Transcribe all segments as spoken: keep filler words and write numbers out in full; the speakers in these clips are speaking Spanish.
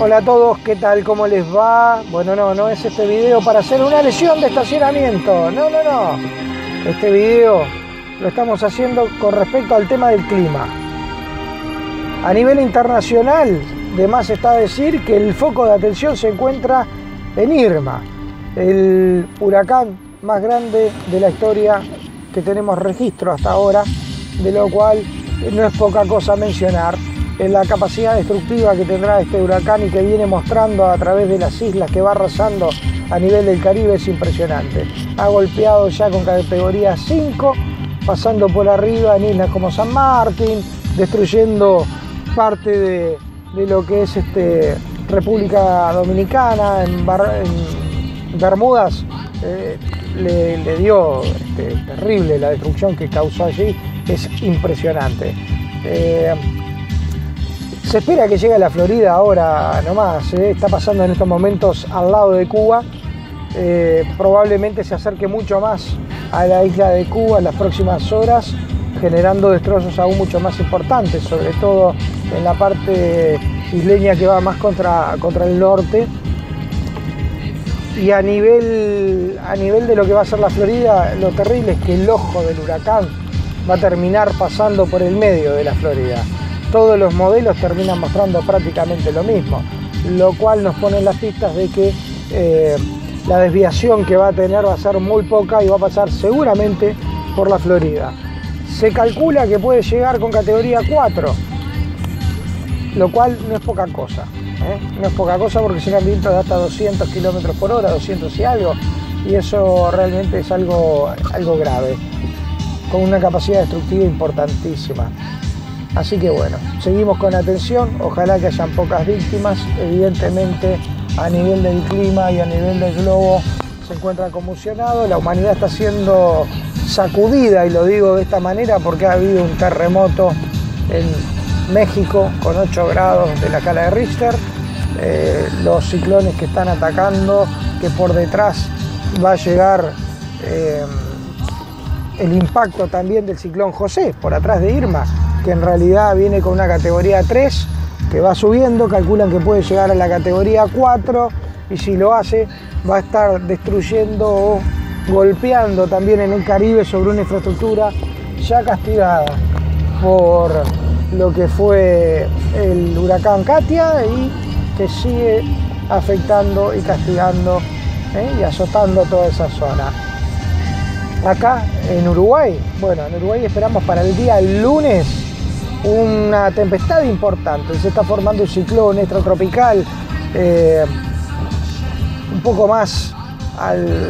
Hola a todos, ¿qué tal? ¿Cómo les va? Bueno, no, no es este video para hacer una lesión de estacionamiento. No, no, no. Este video lo estamos haciendo con respecto al tema del clima. A nivel internacional, de más está decir que el foco de atención se encuentra en Irma, el huracán más grande de la historia que tenemos registro hasta ahora, de lo cual no es poca cosa mencionar en la capacidad destructiva que tendrá este huracán y que viene mostrando a través de las islas que va arrasando a nivel del Caribe. Es impresionante. Ha golpeado ya con categoría cinco, pasando por arriba en islas como San Martín, destruyendo parte de, de lo que es este, República Dominicana, en, Bar, en Bermudas. Eh, le, le dio este, terrible la destrucción que causó allí, es impresionante. Eh, Se espera que llegue a la Florida ahora nomás, ¿eh? Está pasando en estos momentos al lado de Cuba. Eh, probablemente se acerque mucho más a la isla de Cuba en las próximas horas, generando destrozos aún mucho más importantes, sobre todo en la parte isleña que va más contra, contra el norte. Y a nivel, a nivel de lo que va a ser la Florida, lo terrible es que el ojo del huracán va a terminar pasando por el medio de la Florida. Todos los modelos terminan mostrando prácticamente lo mismo, lo cual nos pone en las pistas de que eh, la desviación que va a tener va a ser muy poca y va a pasar seguramente por la Florida. Se calcula que puede llegar con categoría cuatro, lo cual no es poca cosa, ¿eh? No es poca cosa porque serán vientos de hasta doscientos kilómetros por hora, doscientos y algo, y eso realmente es algo, algo grave, con una capacidad destructiva importantísima. Así que bueno, seguimos con atención, ojalá que hayan pocas víctimas. Evidentemente a nivel del clima y a nivel del globo se encuentra conmocionado, la humanidad está siendo sacudida, y lo digo de esta manera porque ha habido un terremoto en México con ocho grados de la escala de Richter, eh, los ciclones que están atacando, que por detrás va a llegar eh, el impacto también del ciclón José, por atrás de Irma, que en realidad viene con una categoría tres, que va subiendo, calculan que puede llegar a la categoría cuatro, y si lo hace va a estar destruyendo o golpeando también en el Caribe sobre una infraestructura ya castigada por lo que fue el huracán Katia y que sigue afectando y castigando ¿eh? y azotando toda esa zona. Acá en Uruguay, bueno, en Uruguay esperamos para el día lunes una tempestad importante. Se está formando un ciclón extratropical eh, un poco más al,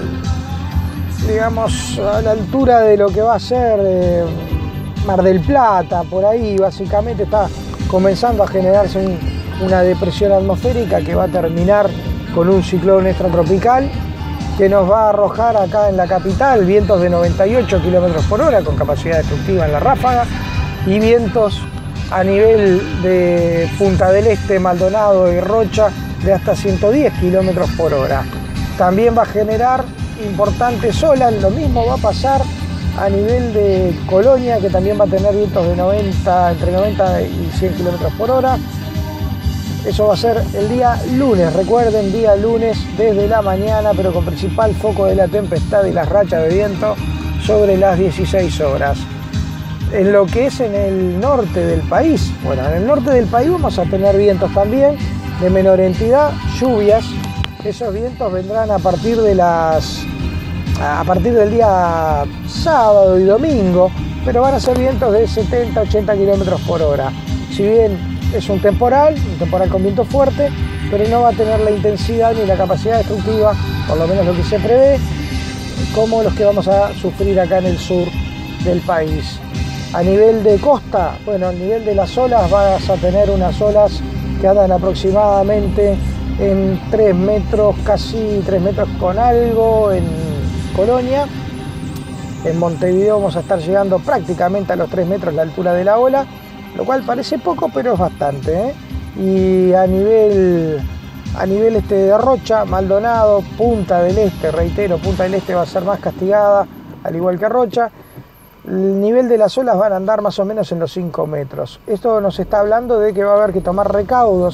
digamos, a la altura de lo que va a ser eh, Mar del Plata, por ahí básicamente está comenzando a generarse un, una depresión atmosférica que va a terminar con un ciclón extratropical que nos va a arrojar acá en la capital vientos de noventa y ocho kilómetros por hora con capacidad destructiva en la ráfaga, y vientos a nivel de Punta del Este, Maldonado y Rocha de hasta ciento diez kilómetros por hora. También va a generar importantes olas. Lo mismo va a pasar a nivel de Colonia, que también va a tener vientos de noventa, entre noventa y cien kilómetros por hora. Eso va a ser el día lunes, recuerden, día lunes desde la mañana, pero con principal foco de la tempestad y las rachas de viento sobre las dieciséis horas. En lo que es en el norte del país, bueno, en el norte del país vamos a tener vientos también de menor entidad, lluvias. Esos vientos vendrán a partir de las a partir del día sábado y domingo, pero van a ser vientos de setenta a ochenta kilómetros por hora. Si bien es un temporal, un temporal con viento fuerte, pero no va a tener la intensidad ni la capacidad destructiva, por lo menos lo que se prevé, como los que vamos a sufrir acá en el sur del país. A nivel de costa, bueno, a nivel de las olas vas a tener unas olas que andan aproximadamente en tres metros, casi tres metros con algo en Colonia. En Montevideo vamos a estar llegando prácticamente a los tres metros la altura de la ola, lo cual parece poco, pero es bastante, ¿eh? Y a nivel, a nivel este de Rocha, Maldonado, Punta del Este, reitero, Punta del Este va a ser más castigada, al igual que Rocha. El nivel de las olas van a andar más o menos en los cinco metros. Esto nos está hablando de que va a haber que tomar recaudos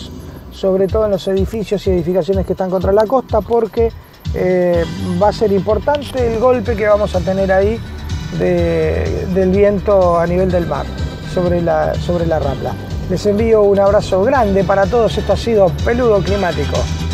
sobre todo en los edificios y edificaciones que están contra la costa, porque eh, va a ser importante el golpe que vamos a tener ahí de, del viento a nivel del mar, sobre la, sobre la Rambla. Les envío un abrazo grande para todos. Esto ha sido Peludo Climático.